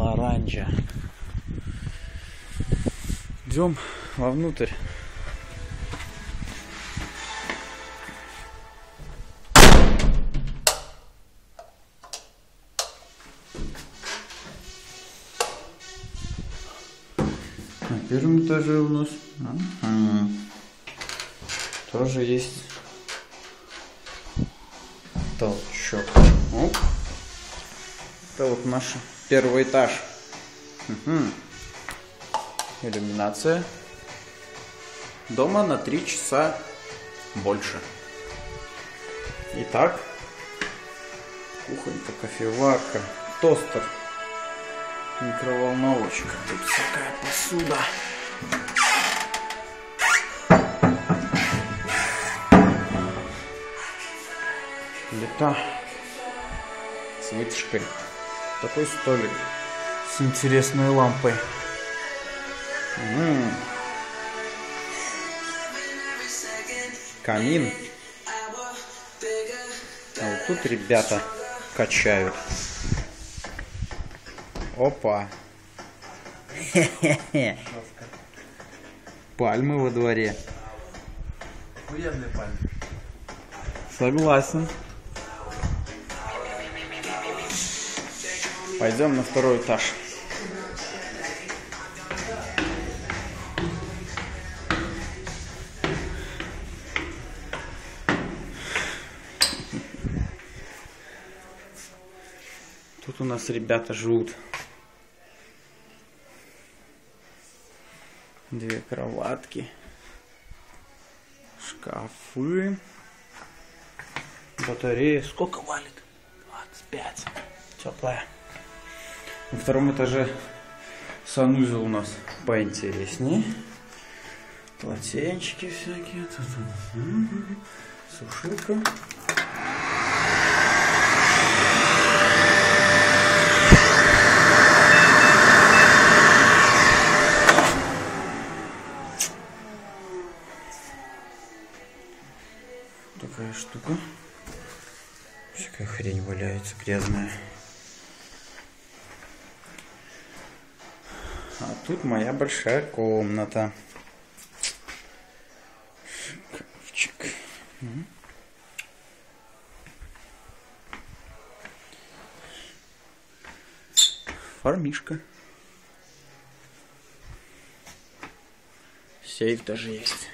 ларанжа. Идем вовнутрь. На первом этаже у нас тоже есть толчок. Оп. Это вот наш первый этаж. Иллюминация. Дома на 3 часа больше. Итак, кухонька, кофеварка, тостер, микроволновочка. Тут всякая посуда. Плита с вытяжкой. Такой столик с интересной лампой. Камин. А вот тут ребята качают. Опа. Пальмы во дворе. Охуенные пальмы. Согласен. Пойдем на второй этаж. Тут у нас ребята живут. 2 кроватки, шкафы, батареи. Сколько валит? 25. Теплая. На втором этаже санузел у нас поинтереснее. Полотенчики всякие. Сушилка. Такая штука. Всякая хрень валяется, грязная. А тут моя большая комната. Шкафчик. Фармишка. Сейф даже есть.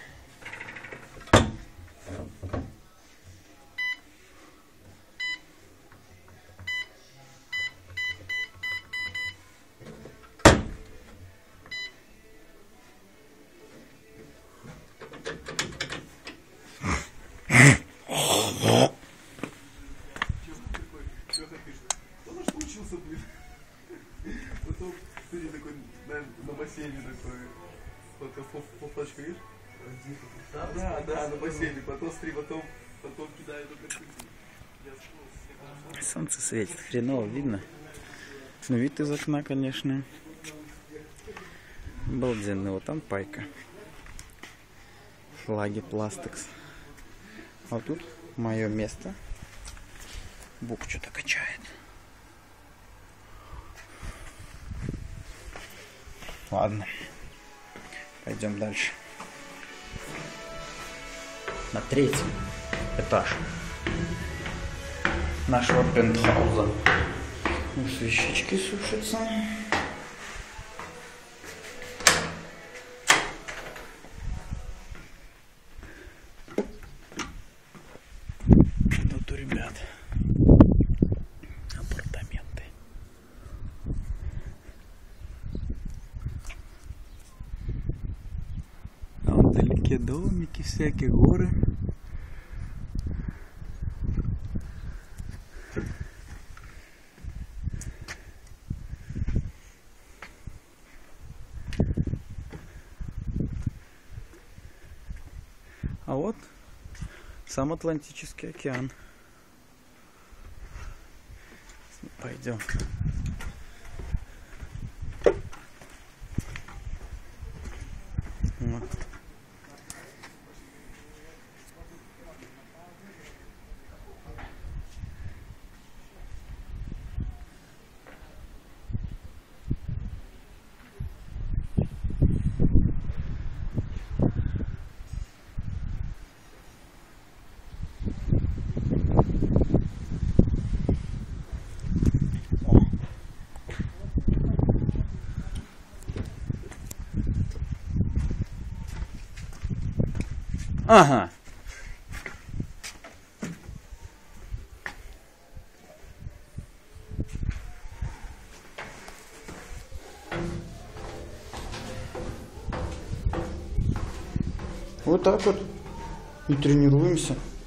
Потом ты такой, на бассейне такой, вот флажка, видишь? Да, на бассейне, потом кидает. Солнце светит, хреново видно. Ну, вид из окна, конечно, обалденный. Вот там пайка. Флаги Пластекс. А тут мое место. Бук что-то качает. Ладно, пойдем дальше. На 3-й этаж нашего пентхауза. Вещички сушатся. Тут у ребят апартаменты. А вдалеке домики, всякие горы. А вот сам Атлантический океан. Пойдем. Вот. Ага. Вот так вот и тренируемся.